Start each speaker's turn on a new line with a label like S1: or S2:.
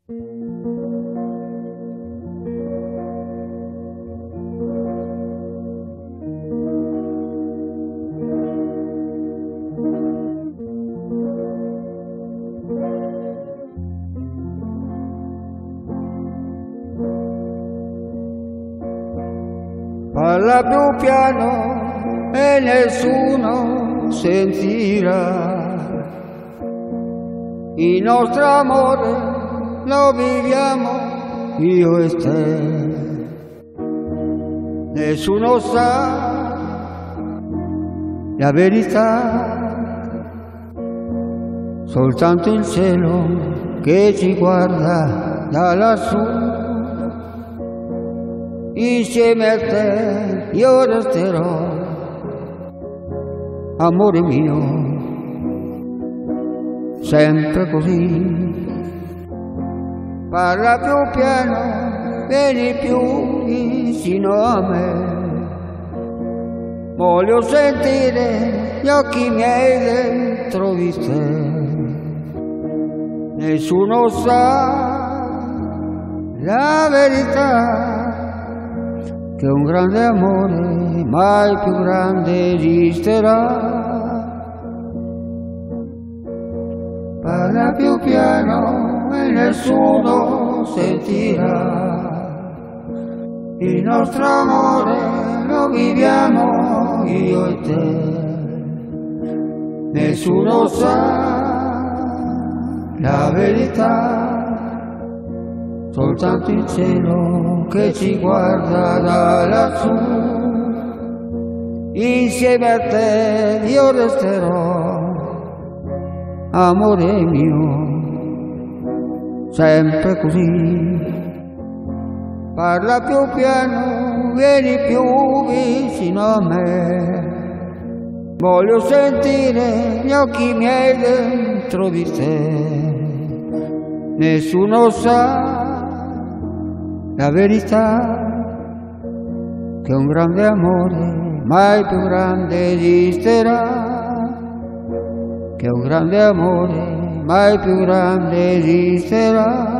S1: Parla più piano e nessuno sentirà. Il nostro amore lo viviamo io e te. Nessuno sa la verità, soltanto il cielo che ci guarda da lassù. Insieme a te io resterò, amore mio, sempre così. Parla più piano, vieni più vicino a me. Voglio sentire gli occhi miei dentro di te. Nessuno sa la verità, che un grande amore mai più grande esisterà. Parla più piano e nessuno sentirà. Il nostro amore lo viviamo io e te. Nessuno sa la verità, soltanto il cielo che ci guarda da lassù. Insieme a te io resterò, amore mio, sempre così. Parla più piano, vieni più vicino a me. Voglio sentire gli occhi miei dentro di te. Nessuno sa la verità, che un grande amore mai più grande esisterà, che un grande amore mai più grande esisterà.